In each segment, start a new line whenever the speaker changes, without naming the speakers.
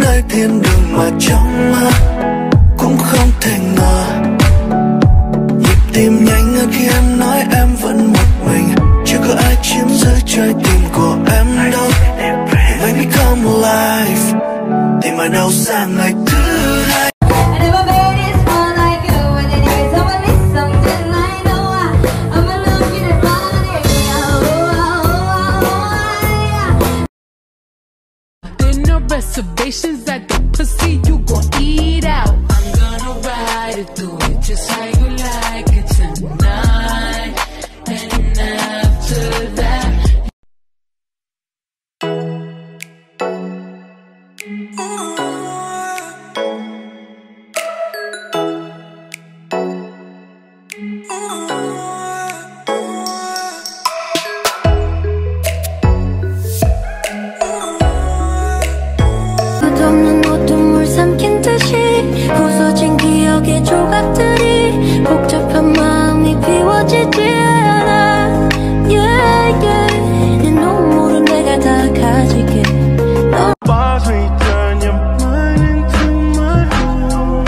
nơi thiên đường mà trong mơ cũng không thể ngờ. Nhịp tim nhanh hơn khi em nói em vẫn một mình, chưa có ai chiếm giữ trái tim của em đâu. Make me come alive, tìm ở đâu sang ngày thứ hai.
Reservations at the pussy, you gon' eat out. I'm gonna ride it, do it just how you like it tonight. And after that,
부서진 기억의 조각들이 복잡한 마음이 비워지지 않아. Yeah, yeah. 내 눈물은 내가 다 가질게.
Bars return your mind into my home.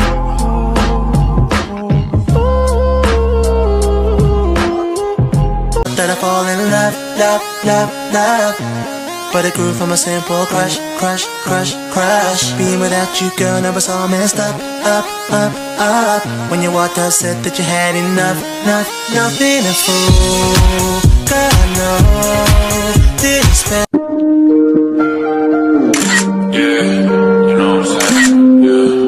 That I fall in love, love, love, love. But it grew from a simple crush, crush, crush, crush. Being without you, girl, never saw messed up, up, up, up. When you walked out, said that you had enough, nothing to fool. God, I know, didn't spend.
Yeah, you know what I'm saying?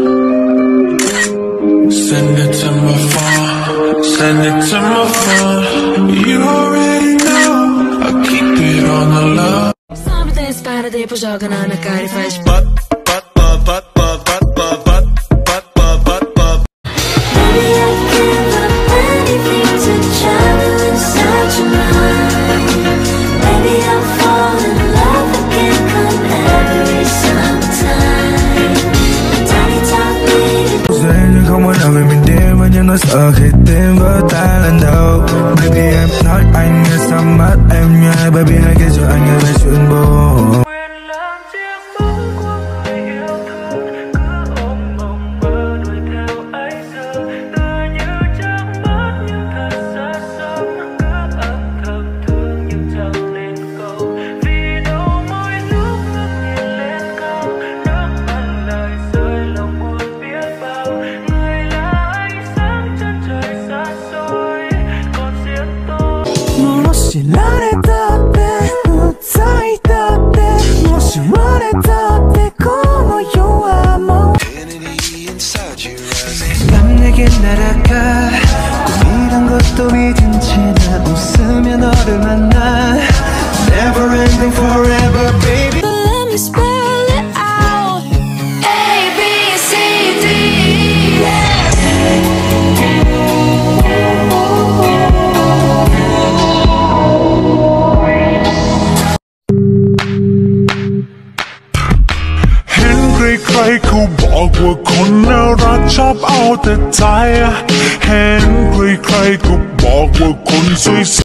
Yeah. Send it to my phone, send it to my phone. You already know, I keep it on the low.
Para de joga na cara e faz Baby, I give up anything to travel inside your mind. Baby, I'll fall in love again come every sometime. Tiny talk me.
Duyên không muốn nào về mình đêm nhưng nó sợ khi tim vỡ tan lần đầu. Baby em nói anh nghe sao mắt em nhai. Baby hãy kể cho anh nghe về chuyện buồn.
난 내게 날아가 꿈이란 것도 믿은 채 나 웃으며 너를 만나 Never ending forever baby.
Let me spell it out. A, B, C, D, F.
ใครๆเขาบอกว่าคนน่ารักชอบเอาแต่ใจเห็นใครๆก็บอกว่าคนสวย